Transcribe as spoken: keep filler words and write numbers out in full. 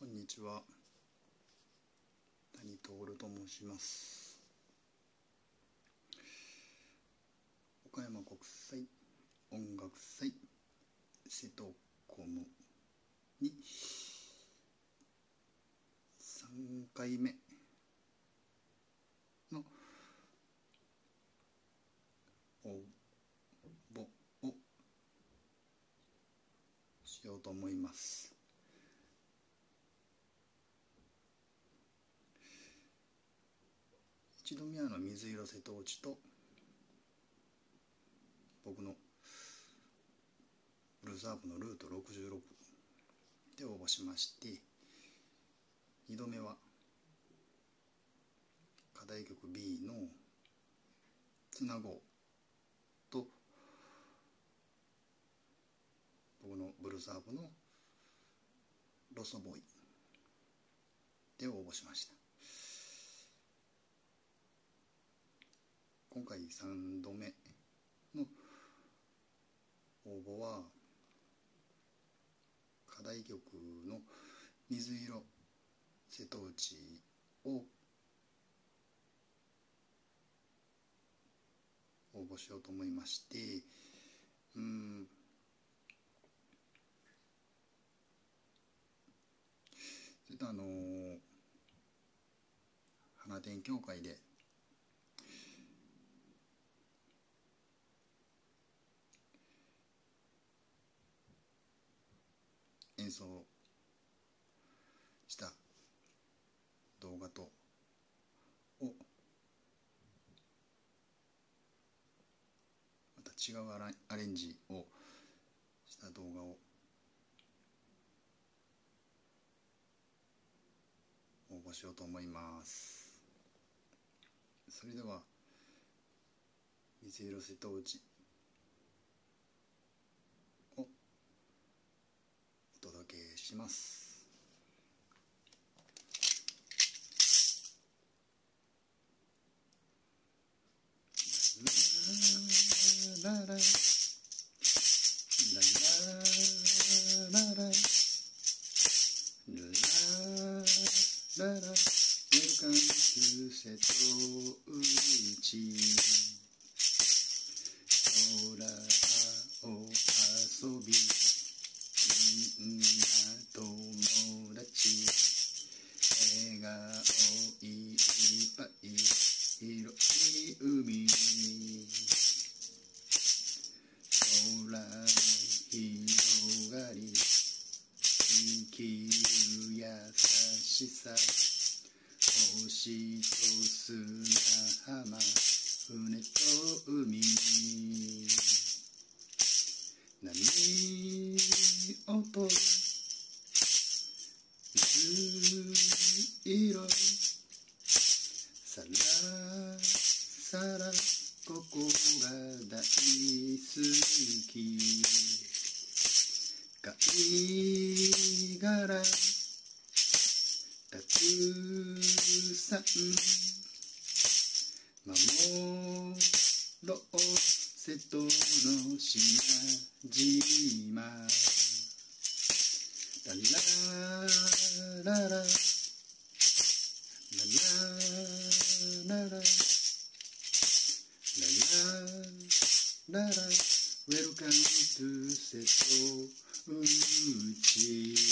んにちは、谷徹と申します。岡山国際音楽祭瀬戸コムにさんかいめの応募をしようと思います。一度目はの水色瀬戸内と僕のブルースハープのルートろくじゅうろくで応募しまして、にどめは課題曲 B のつなごうと僕のブルースハープのロストボーイで応募しました。今回さんどめの応募は課題曲の水色瀬戸内を応募しようと思いまして、うーんそれとあのー、花展協会で演奏した動画とをまた違うアラアレンジをした動画を応募しようと思います。それでは水色瀬戸内をお届けします。ラララララララララララWelcome to 瀬戸内空を遊びみんな友達笑顔いっぱい広い海空の広がり生きる優しさ星と砂浜船と海波音水色さらさらここが大好き貝殻たくさん守ろう瀬戸の島々ラララララララララララララ Welcome to 瀬戸内